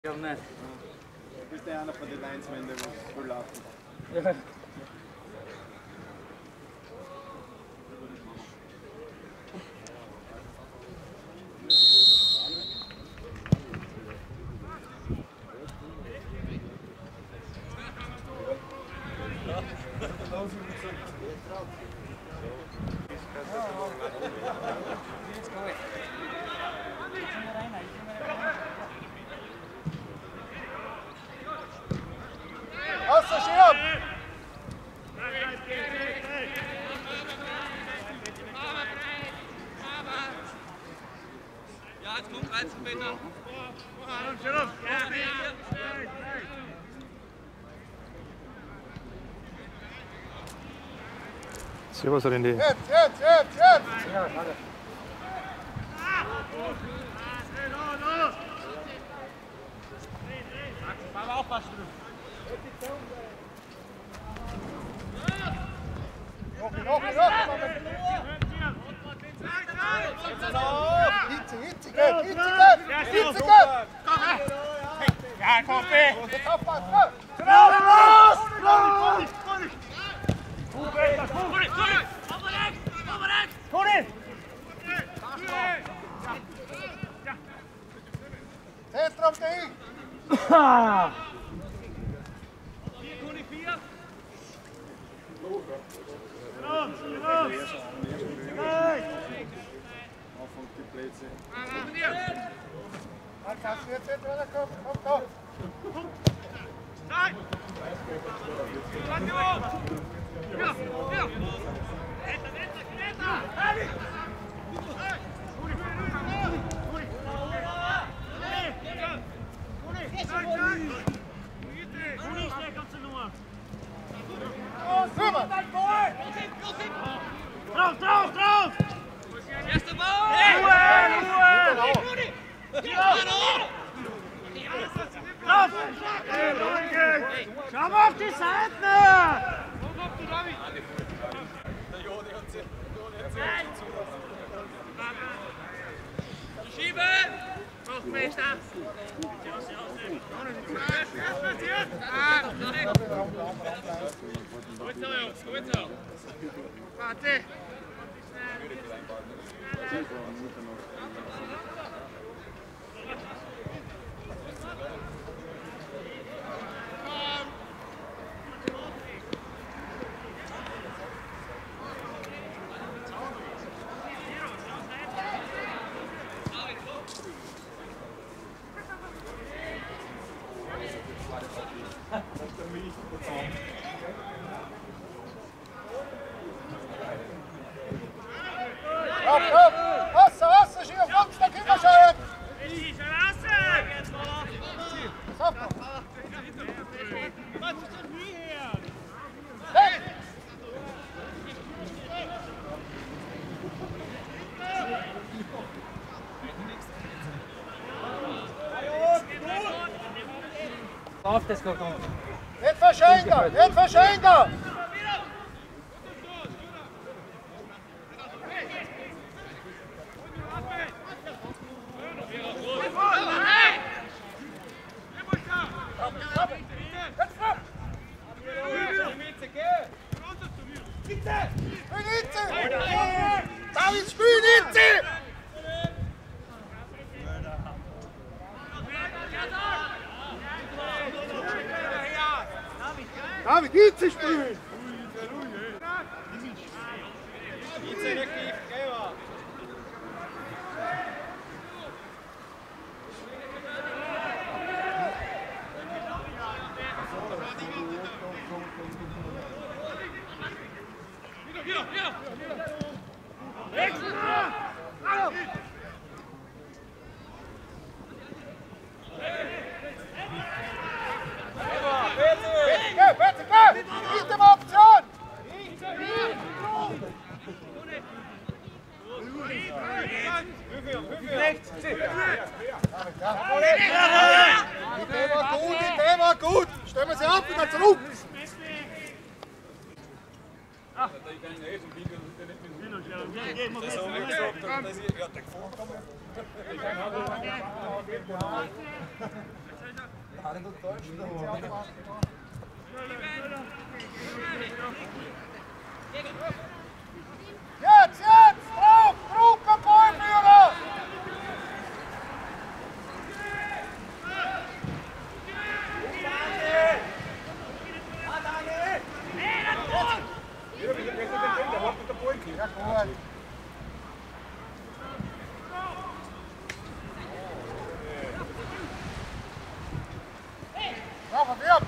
Ja, nicht. Du bist ja einer von den Linesmen, der voll laufen. Ja. Ja, jetzt kommt 13 Meter. Servus, Randy. Jetzt! Ja, schade. Aber aufpassen. Noch! Hitzige! Ja, komm, B! Jetzt aufpassen! Zentrum D! Anfang die Plätze. Kannst du jetzt runterkommen? Komm da! Drauf! Erster Ball! Schau mal auf die Seite! Schieben! Hochmeister! Gut so, Jungs, gut so! Warte! Komm! Wasser, Schier, kommst du, da können wir schon! Auf das kommt um. Nicht verschenken! David, spiel Hitze! David, Hitze spielen! Hitze nicht Gift, geh mal! Bitte, bitte mal Option! Die Idee war gut! Stellen wir sie ab und dann zurück! Jetzt! Druck am Ballführer! Ja, gut. Ja, verwirrt!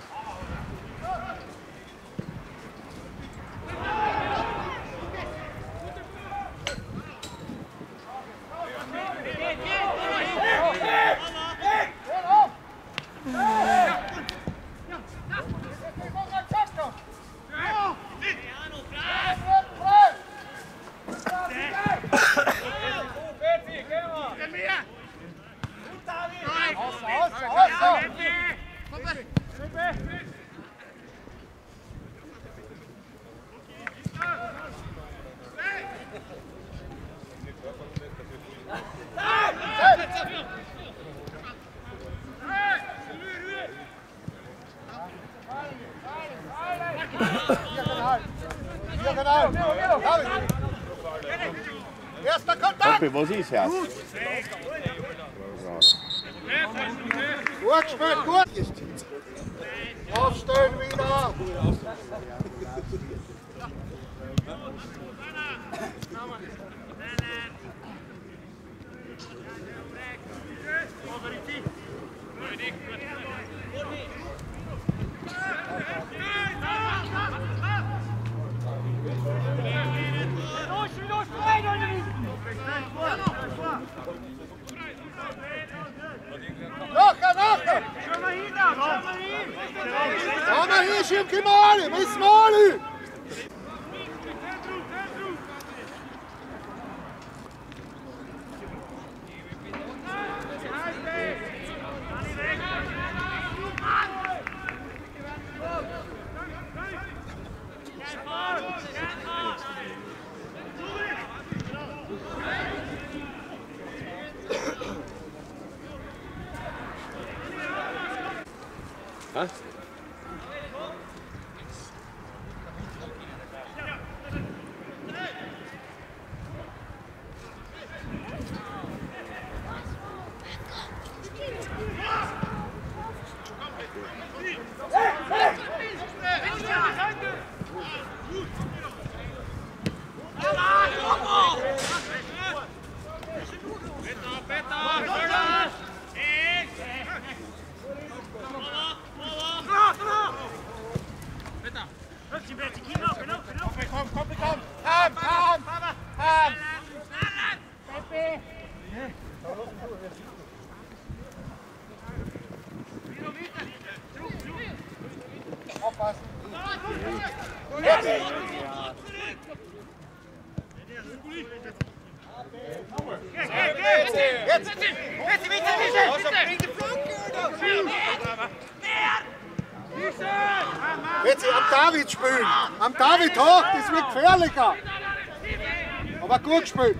Erster Kontakt! Okay, was ist Herz? Gut gespielt, gut! Aufstellen wieder! Nachher! Schau mal hin, schau mal hin! Schau mal hin, Schirmke Mali! Bis Mali! Ha? Aufpassen! Jetzt am David spielen! Am David hoch, das wird gefährlicher! Aber gut gespielt!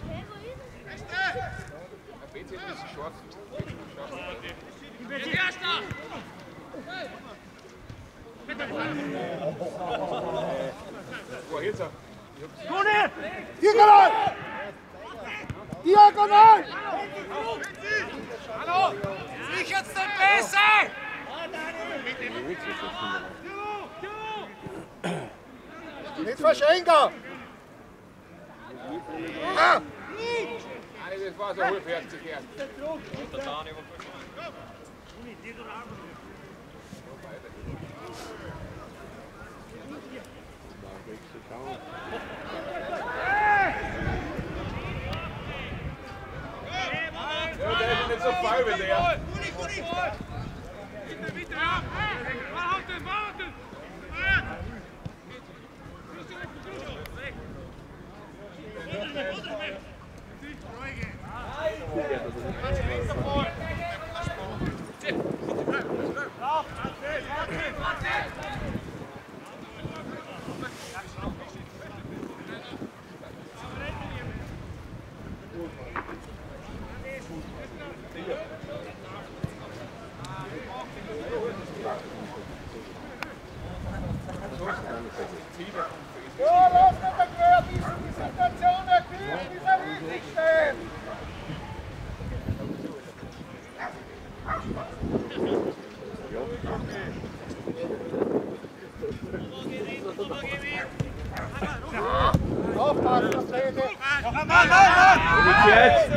Diagonal! Diagonal! Hallo! Sichert den besser! Nicht verschenken! Ah! Das war so halbherzig erst. Ja, der ist nicht so voll wie der. Bitte, ja! Behalten, behalten! Ja, lass nicht den Querbissen die Situation erklären, wie sie richtig stehen. Aufpassen, das Rede. Noch einmal, Mann! Nicht jetzt!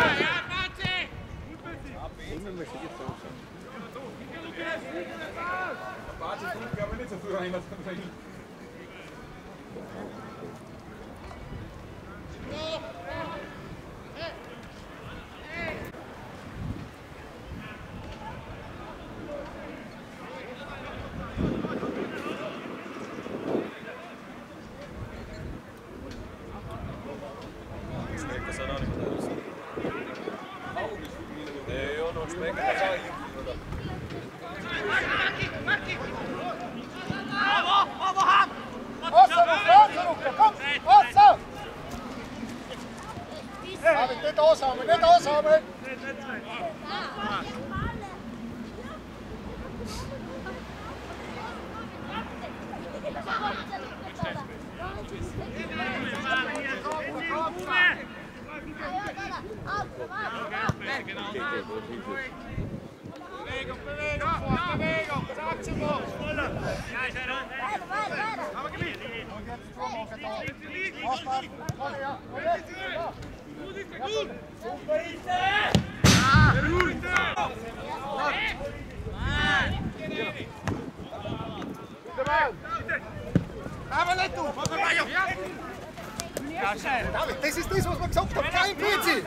Warte, ich kann nicht so früh rein, was kommt rein. Nicht aushaben, nicht aushaben! Bewegung! Sag zum Ball! Aber Gewicht! Und jetzt Vormachen da! Aufpassen! Komm her! Und jetzt! Ja! Aber nicht du! David, das ist das, was wir gesagt haben! Kein PC!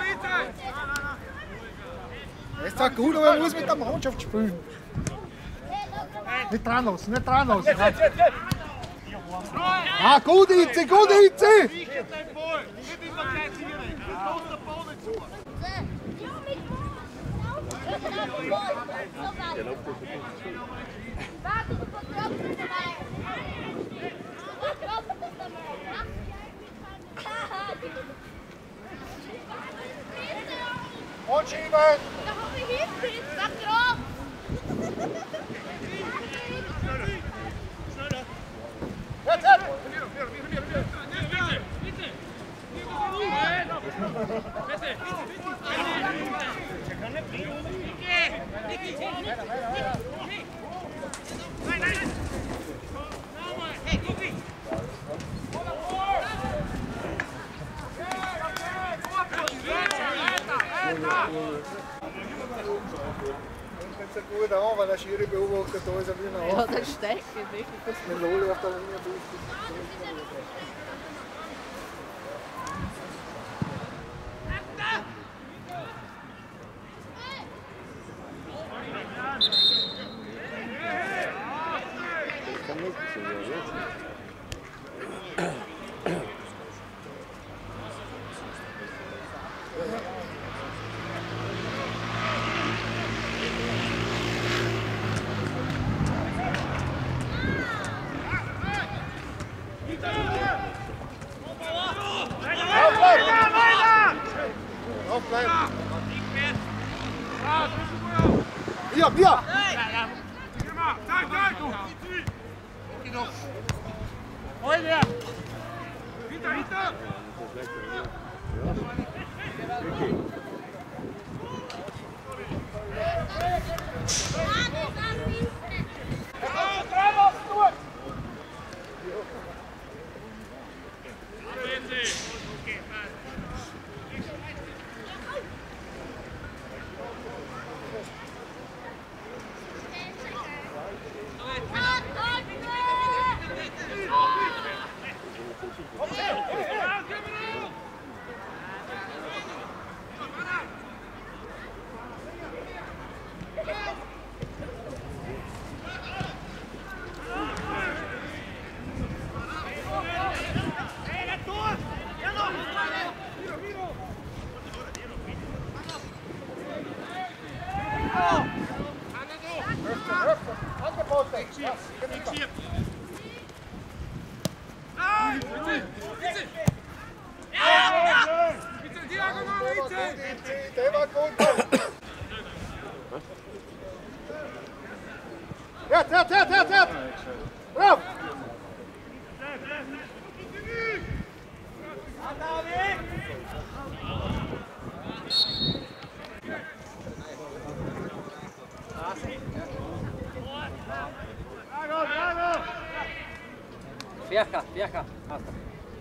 Das ist zwar gut, aber man muss mit der Mannschaft spielen. Nicht dran lassen, nicht dran lassen! Ah, gut, Itzi, gut, Itzi! Und schieben! Jetzt, jetzt! Gut an, weil der Schiri beobachtet, da ist er wieder Ja, auf. das steckt wirklich. Mit Loli auf der Linie durch. Aufbleiben! Hier, hier! Der war gut. Jetzt! Rauf! Vieja, vieja. Hasta.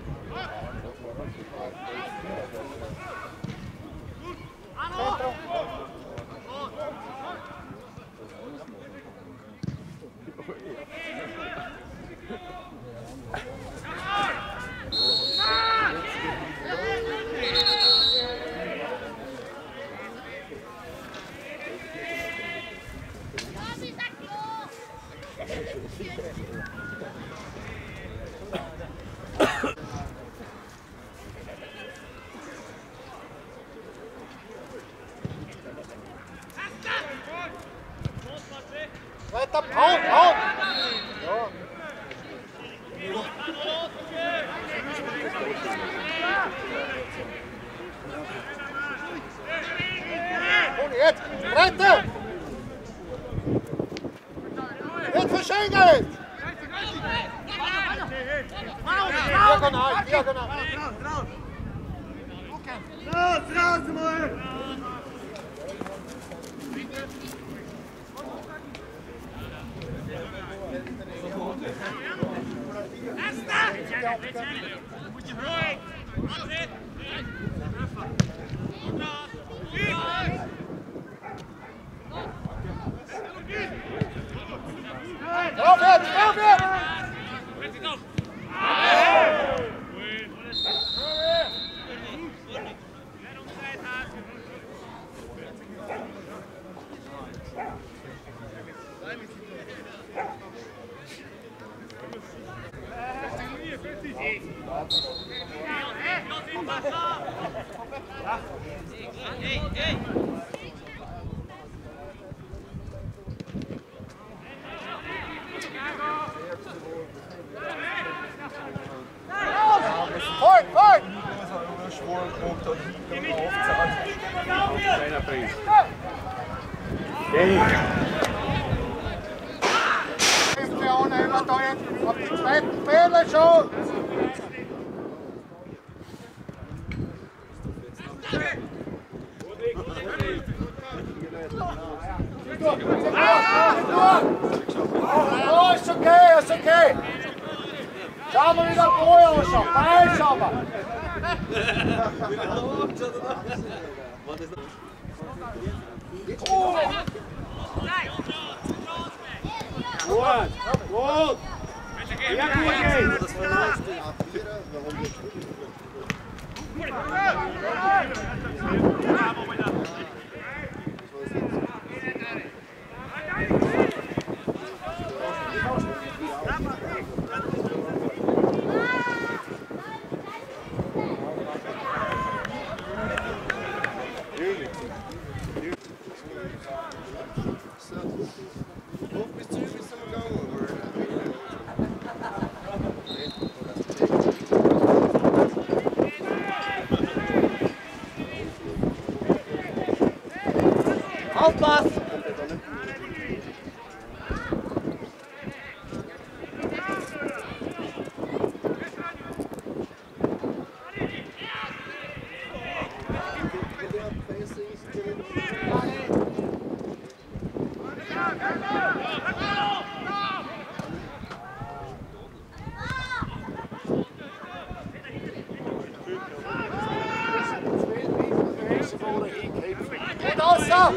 Weiter, Paul, Paul! Ja. Und jetzt, Breite! Jetzt verschenkt! Diagonal, diagonal! Raus, raus mal! Drauf jetzt, drauf jetzt! Voll, voll! Kleiner Preis. Da jetzt auf die zweiten Fehler schon! Oh, ist okay, ist okay! Schauen wir wieder vorher ausschauen, falsch aber! Gut, gut! Ja, gut geht's! Aufpass! Geht aus, so!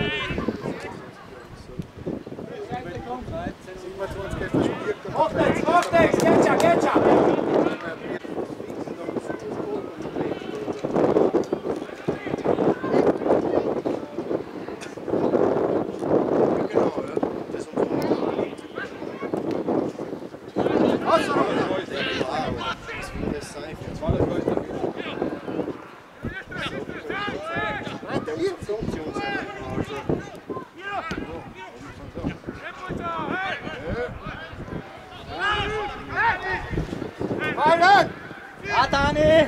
27 Hochdeckst, hochdeckst, geht schon, geht schon! Ja, Dani!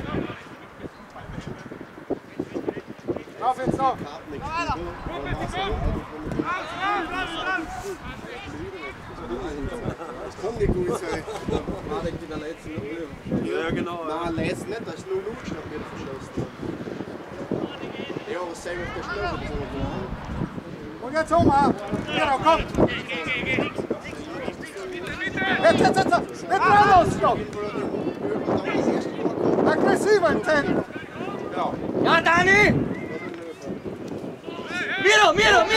Lauf jetzt noch! Das kann nicht gut sein. Ja, genau. Nein, letztes nicht, das ist nur Lutsch, noch wird verschossen. Ja, was sagen wir auf der Stelle? geht's um, Miro, komm! Jetzt! Nicht dran losstoppen! Aggressiver im Tempo! Ja, Dani! Miro!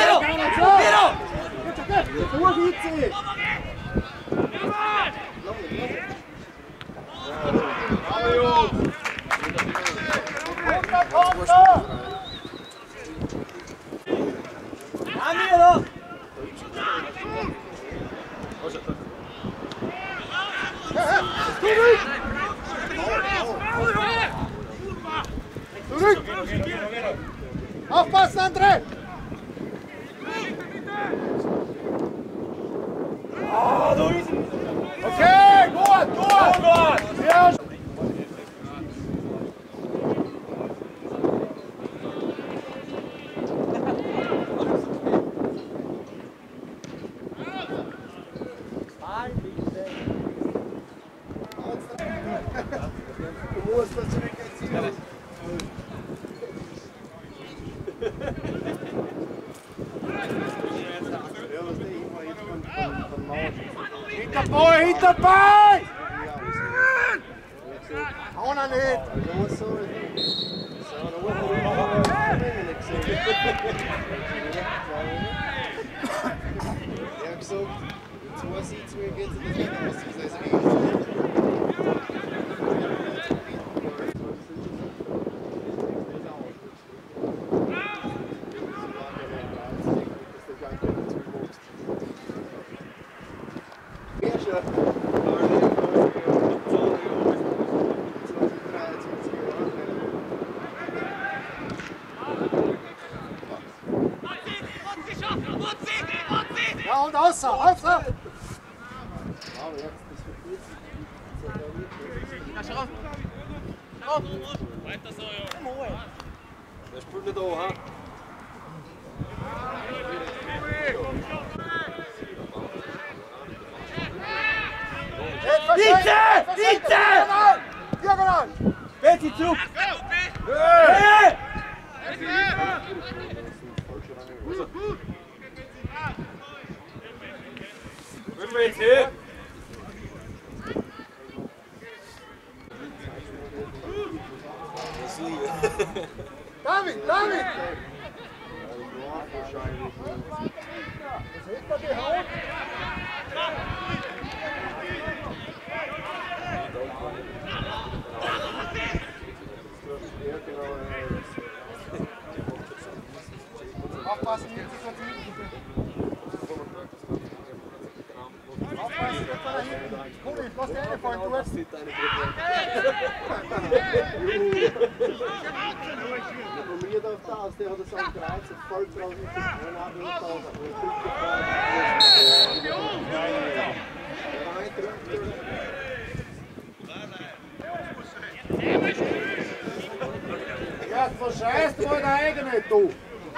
Nur Vizi! Ja, Miro! Zurück! Aufpassen, André! Okay, gut! Ja. Du musst das zurückziehen. Hinterbei! Hau noch nicht! Er hat gesagt, in 2 Sitzungen geht es nicht aus, das ist richtig. Ja, und außer! Weiter so, ja. Der spielt nicht da, ha? Vize! Diagonal! Betty zurück! Hey! Wollen wir jetzt hier? David! Aufpassen, jetzt ist er aufpassen, jetzt war er hinten. Kuli, lass die eine fallen, du hast. Probiert auf das, der hat das am Kreuz voll drauf mit dem Jetzt verscheißt du mal deine eigene, du!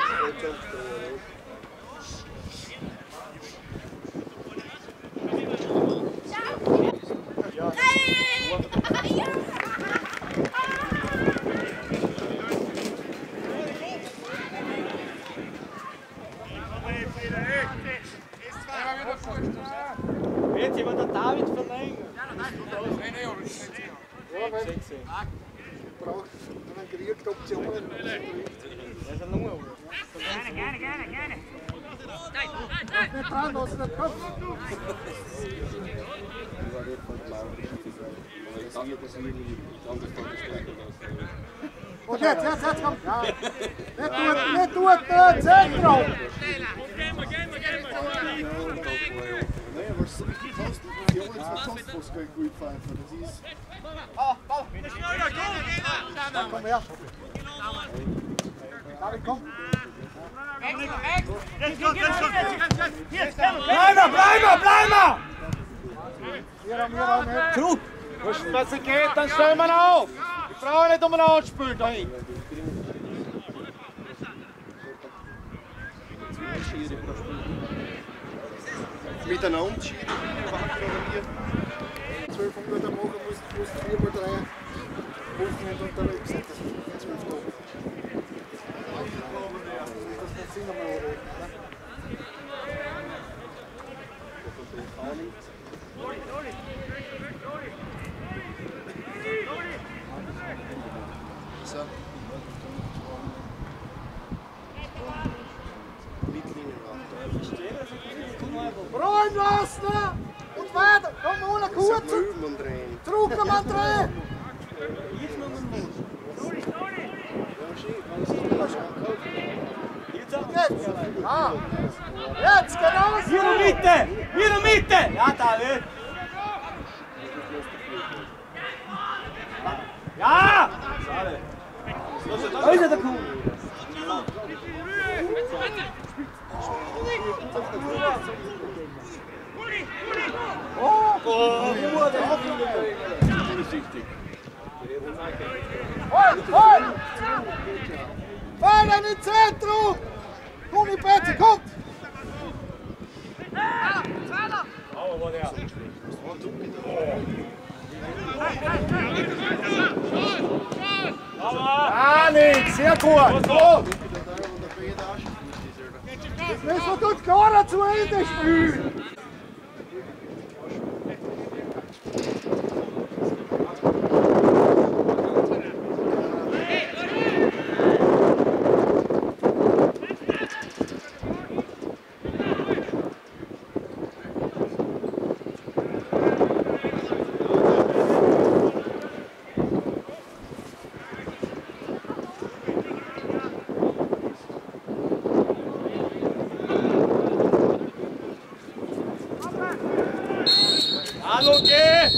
Jetzt jemand der David verlängert. Ja, wenn braucht einen kriegt Optionen. Das ist ein Lunge. Gerne. Nicht dran, lass nicht kommen. Und jetzt, komm! Ja. Nicht tut, Zentrum! Nee, aber die Jungs von Kosmos können gut pfeifen. Das ist. Komm her! David, komm! Bleiben! Miro, nicht! Zurück! Wenn es geht, dann stellen wir auf! Ich brauche nicht um einen anspielen da hinten! Miteinander schieben, wir 1200 machen, musst 4 mal 3 Wochen nicht unterwegs sein. Das sind 12 Tage. Das ist Sinn einmal anreden. Freuen lassen! Und weiter! Komm, ohne kurz! Zurück am André! Jetzt! Ja! Jetzt, genau so! Hier in der Mitte! Hier in der Mitte! Ja, David! Ja! Da ist er, der Kuh! Halt! Fahr in den Zentrum! Komm, die Plätze, kommt! Alex, sehr gut! So. Das müssen wir dort gar zu Ende spielen! Hallo, geh!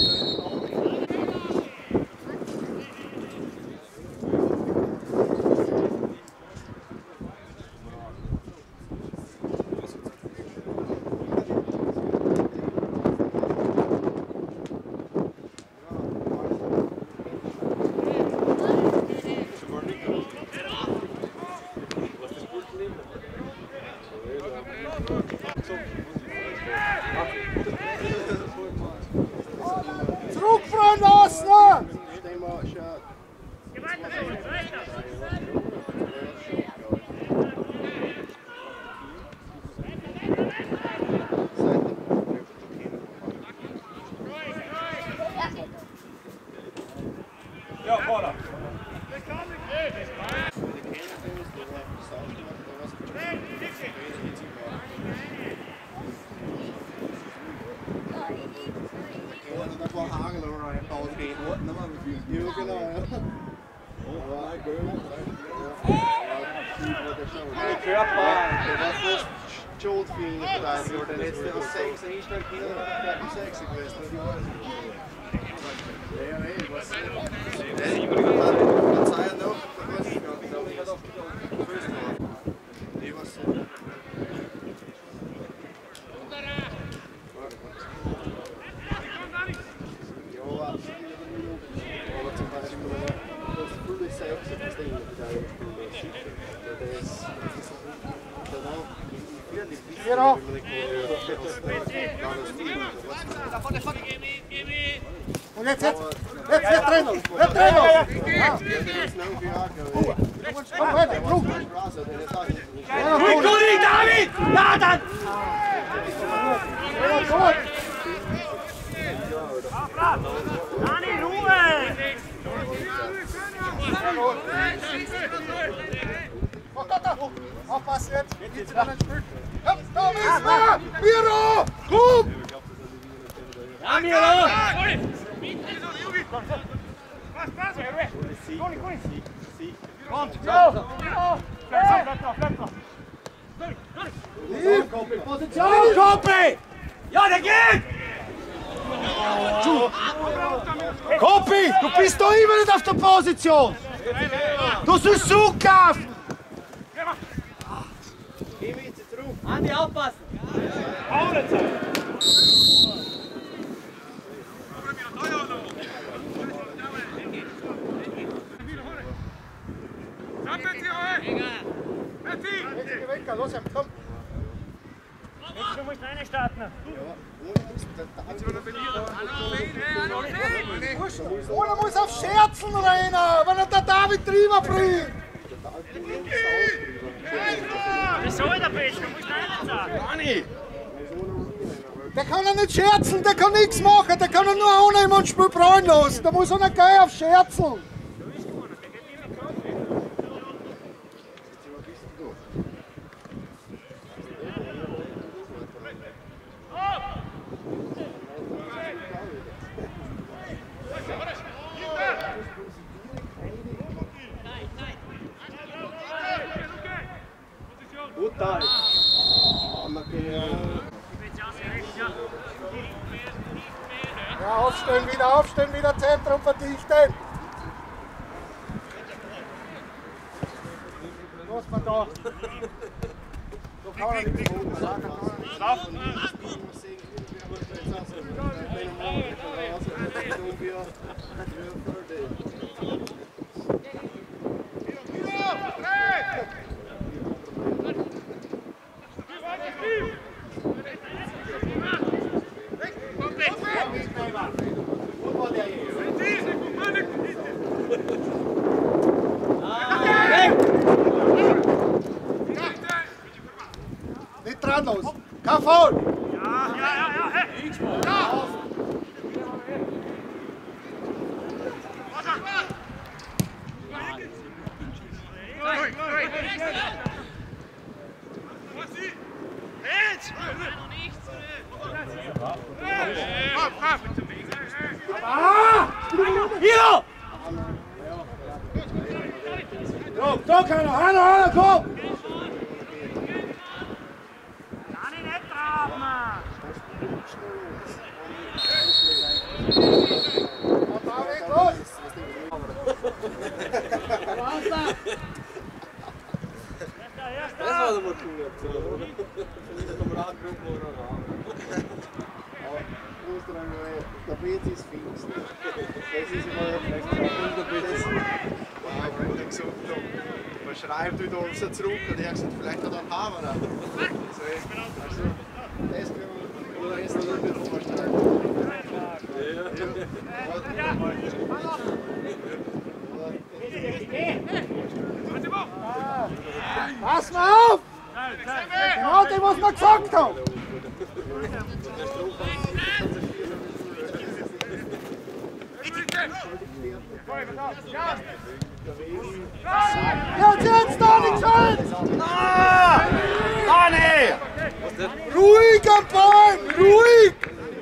Zurückfahren lassen! Ja, vorne! Schuldfeinde verteidigen worden. Jetzt als 6 einstellen können, dann 6 gewesen. Ja, nee, was? Was sei noch? Nee, was? Ja, aber zum Beispiel das Full Selbst das Ding Genau. Und jetzt wird Trainer! Wird Trainer! Ja. Komm weiter, Druck! Gut, David! Ja, dann! Ja, gut! Dani, Ruhe! Oh Gott, aufpassen jetzt! Jetzt wird ein Spiel! Ja, da müssen wir! Miro! Komm! Ja, Miro! Position! Koppi! Ja, der geht! Koppi, du bist doch immer nicht auf der Position! Du sollst zugreifen! Andi, aufpassen! Los, komm! Du musst reinstarten. Einer muss auf Scherzen rennen, wenn er der David drüber bringt! Das soll der Beste, du musst reinstarten. Der kann ja nicht scherzen, der kann nichts machen, der kann ja nur einer im Spiel brauen lassen, der muss einer gehen auf Scherzen! Aufstehen, wieder Zentrum verdichten. Was man da? Da kann man nicht nicht dran los. Kein Foul. Hier! So, Hanna, komm! Dani, nicht drauf, Mann! David, los! Das war aber cool. Vielleicht haben wir angerufen oder Der Bild ist fies. Das ist immer man schreibt wieder uns zurück und ich habe gesagt, vielleicht hat er einen Hammer. Das oder ist noch nicht vorstellen. Pass mal auf! Genau dem, was wir gesagt haben! Jetzt, Dani, schön! Dani! Ruhig am Ball, ruhig!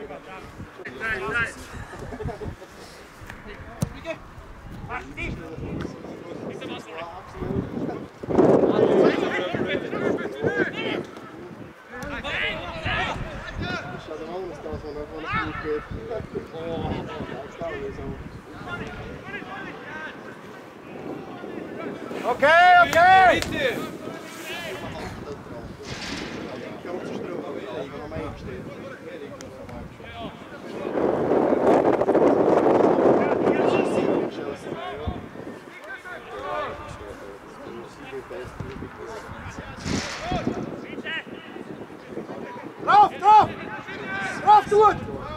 Okay! Drauf, tun!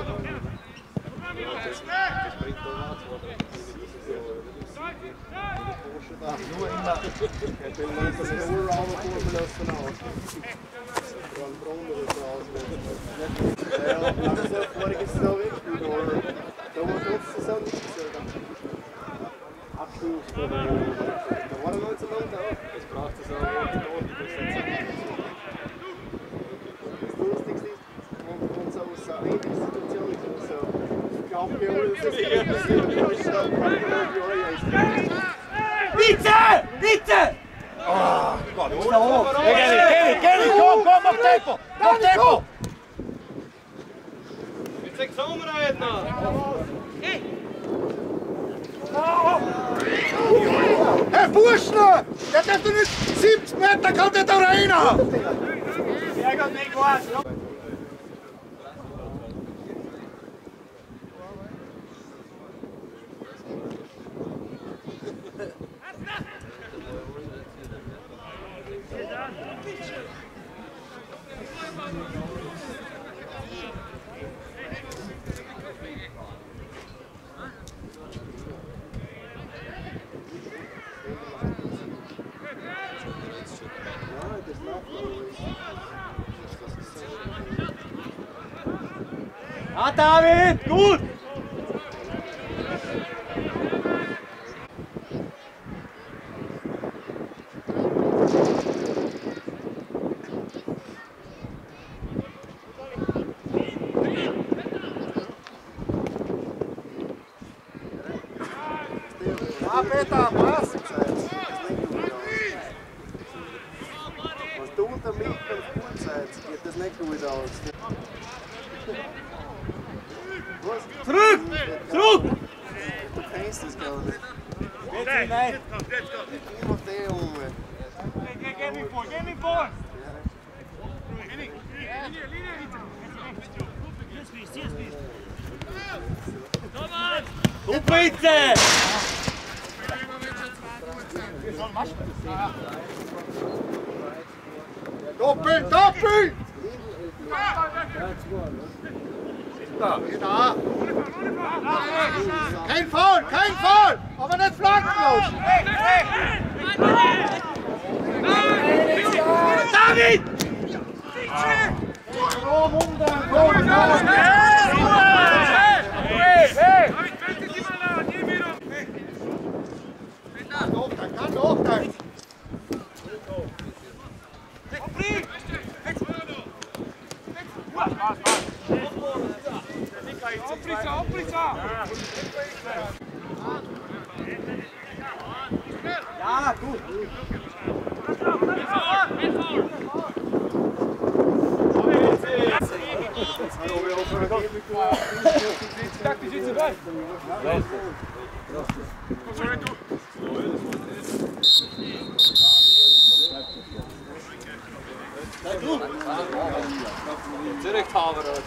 Nur immer. Ich will nicht, dass wir nur Raum vorbelastet haben. Von Brunnen oder so aus. Ja, also vorher ist es auch wirklich gut, aber da war trotzdem so nicht so. Abschluss oder da war er noch nicht so lang da. Das braucht es auch nicht ordentlich. Das Lustigste ist, wenn so aus einer ähnlichen Situation ist, so Kaffee oder so, das ist dann Bitte! Oh, Gott, du musst da hoch! Kenny, komm, auf Tempo! Auf Tempo! Jetzt sechs Sommerheit noch! Herr Burschner! Der darf doch nicht 70 Meter, kann der da rein! Sehr gut, Nicolas! Ah, David, gut! Ah, Peter, was? Was du damit, wenn es gut seid, geht das nicht gut aus. Zurück! Zurück! Du kennst das gar nicht. Bitte hinein! Immer der rum. Get me vor! Du bitte! Doppel, doppel! Da! Da! Kein Foul, kein Foul! Aber nicht flankenlos! David! Kann doch sein! Ja, gut! Zurückhaben, oder?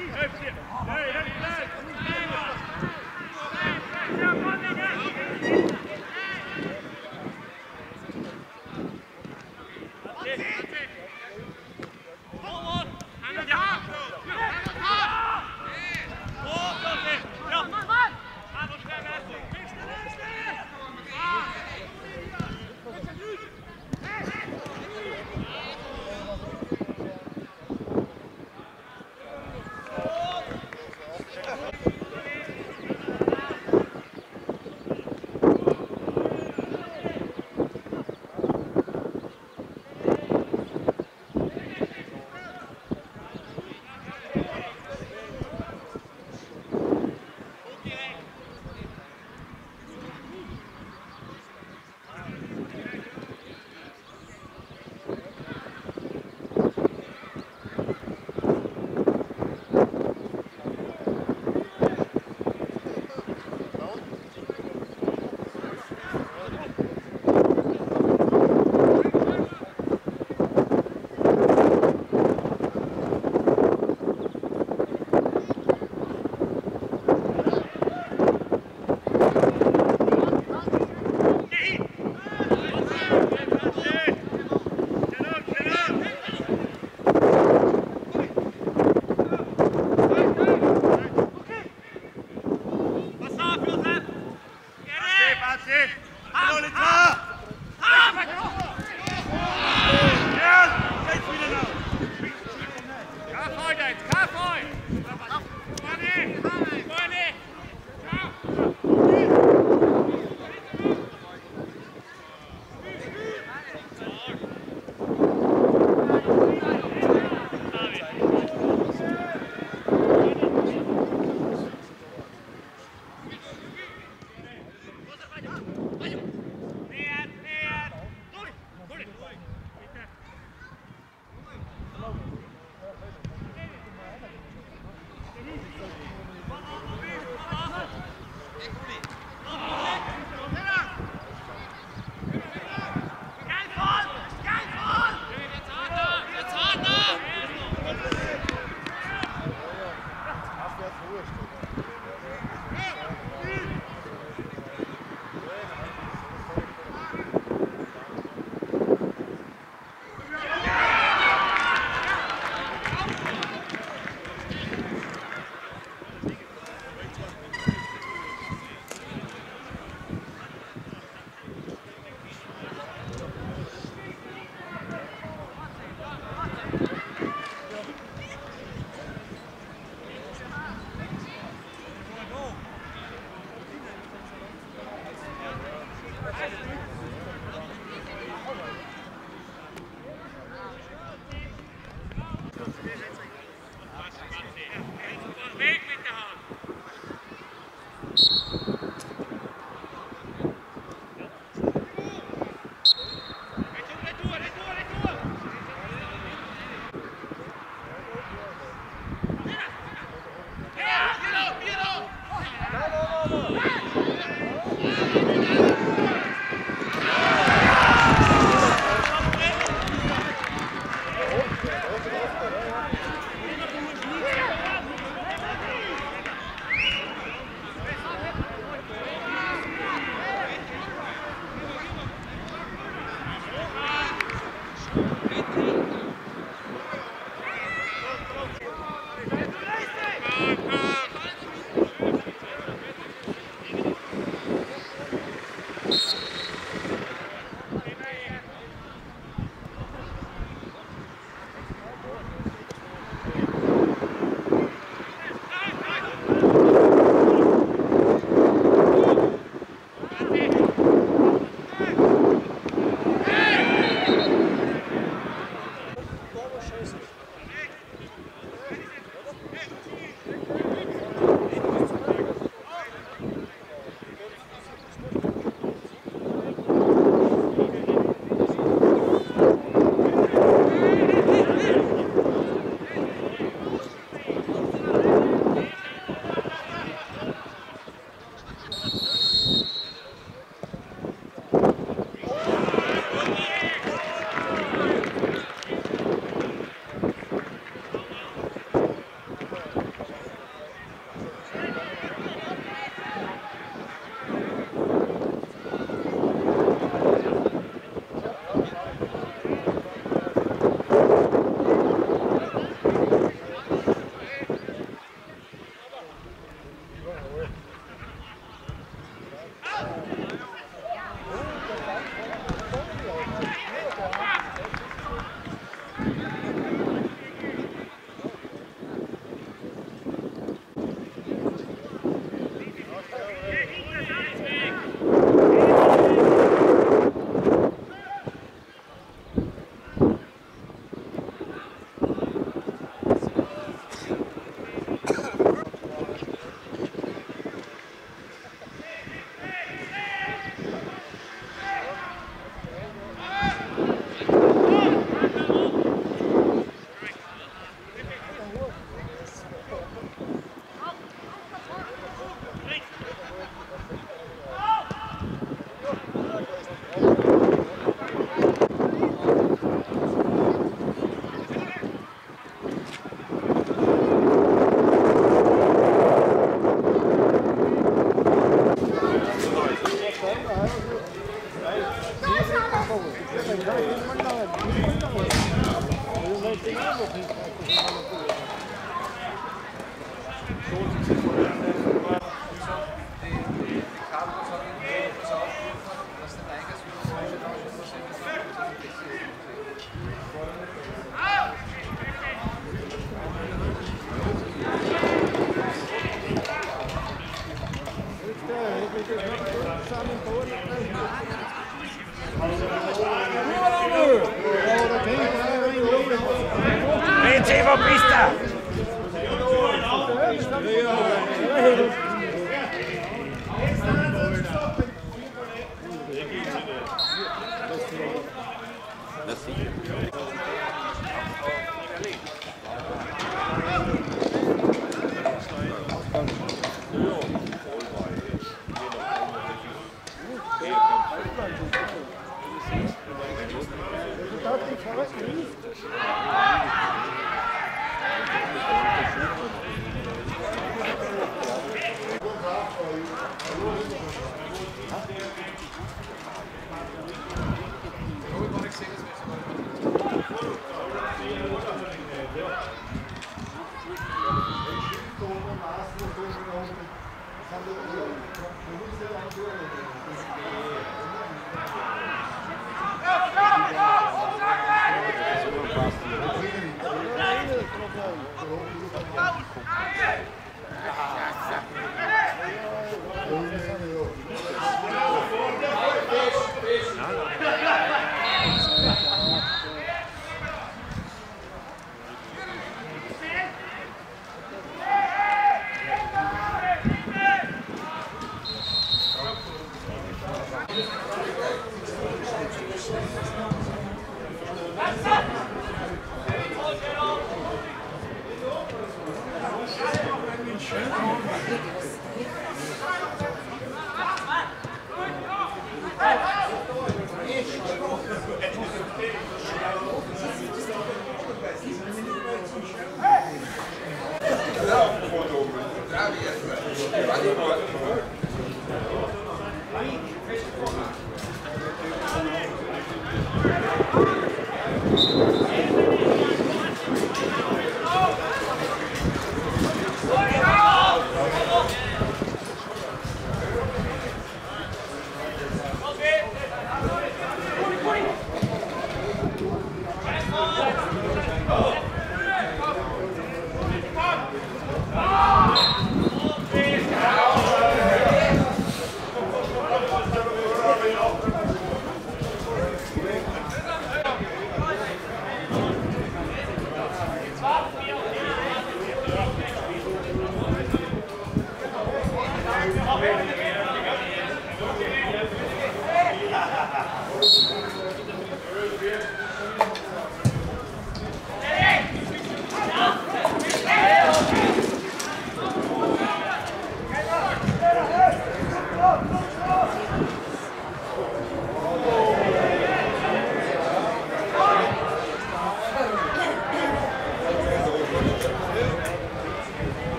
Scheiße. Ricevo pista!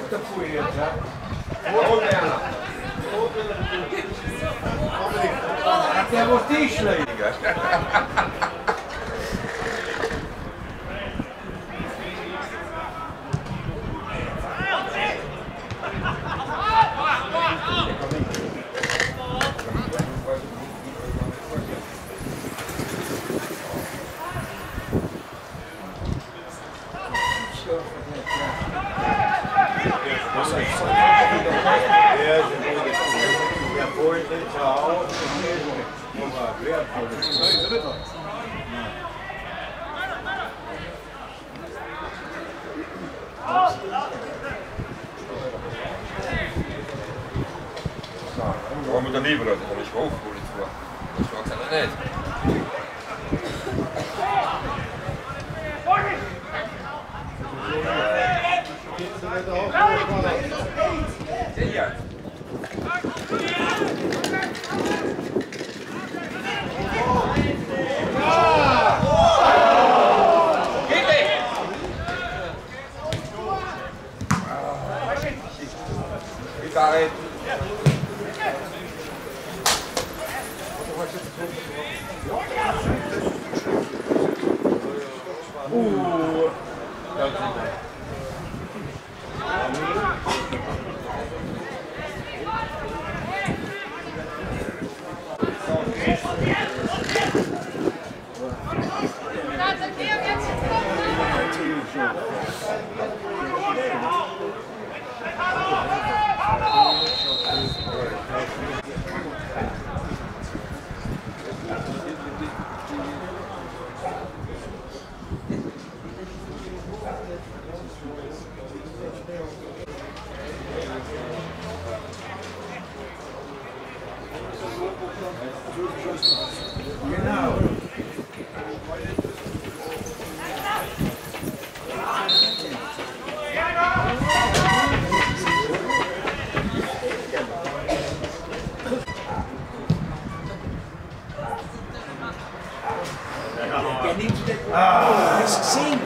dazu jetzt, ja. Rot Werner. Der muss die schlägt. Warum moet er liever uit? Dan is je hoofd voor dit voor. Dat is wel het net. Ja. Daarin. Genau. Ah, hast du gesehen?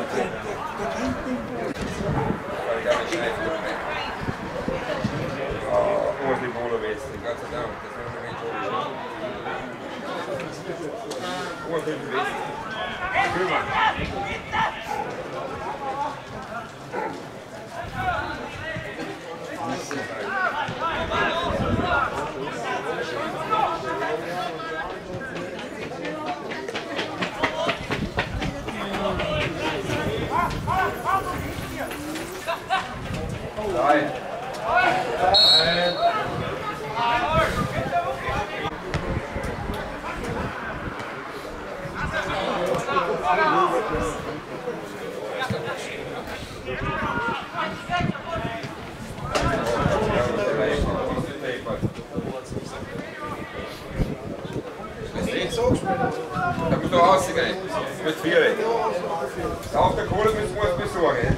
Hoe is die boel geweest? Ik had het down. Dat is nog een beetje hoe is dit geweest? Buurman. Nein. Da muss doch rausgehen. Das wird schwierig. Auf der Kohle müssen wir uns besorgen.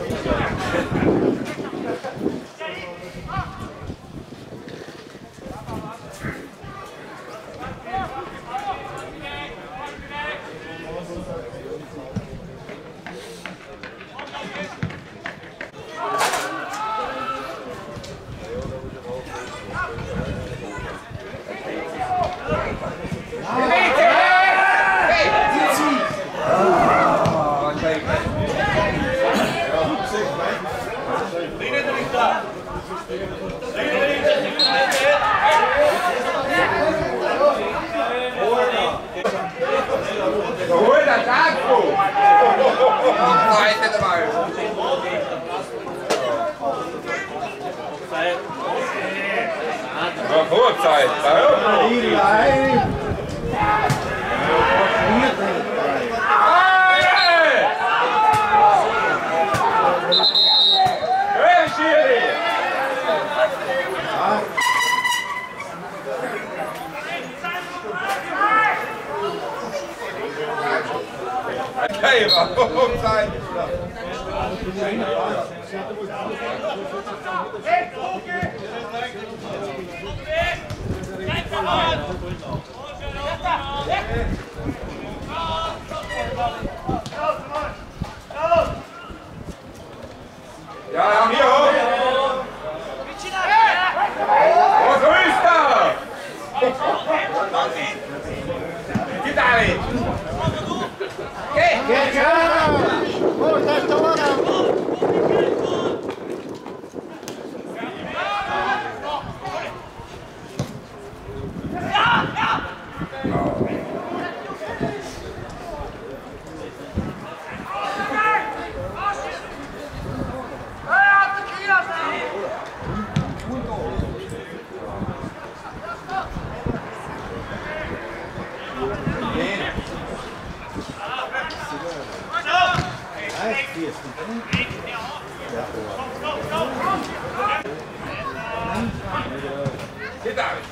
Hol das Akku! Nein, nicht mal! Ja, Vorzeit! Hey, warum sein? Ja, hier hoch! Oh, that's the one. Sit down.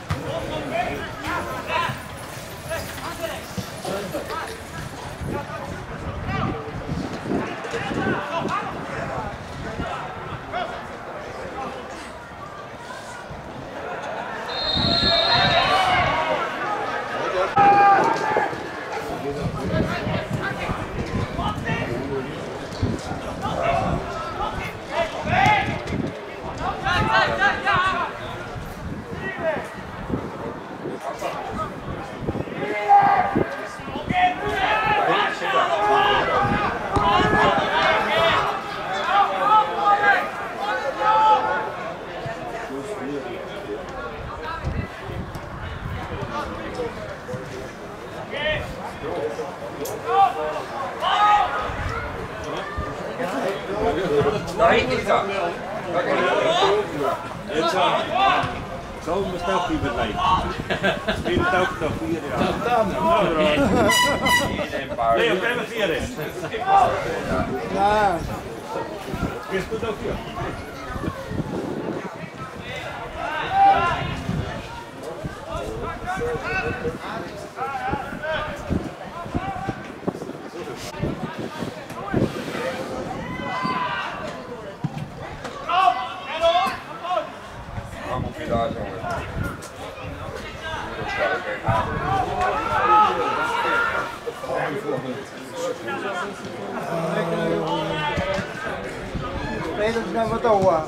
Nein, Isa. Jetzt so muss auch überlegen. Spielt auch noch 4 Jahre. Leo, gehen wir 4. Nein. Gehst du dafür? Vamos cuidar, João. Spelen ze met door.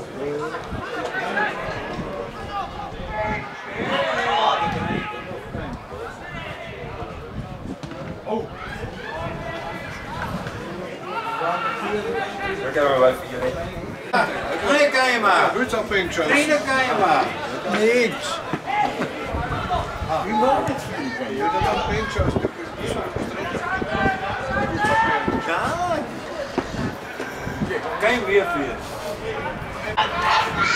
Dan gaan we wel 4. Drie kan je maar. Goed op puntjes. Drie kan je maar. Niks. Wie mag het? Je dat dan puntjes. Ja. Kein Wehrführer.